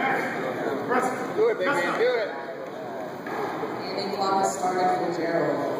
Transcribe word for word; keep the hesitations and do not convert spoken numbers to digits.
Do it, big man, do it. Gaming clock has started for Gerald.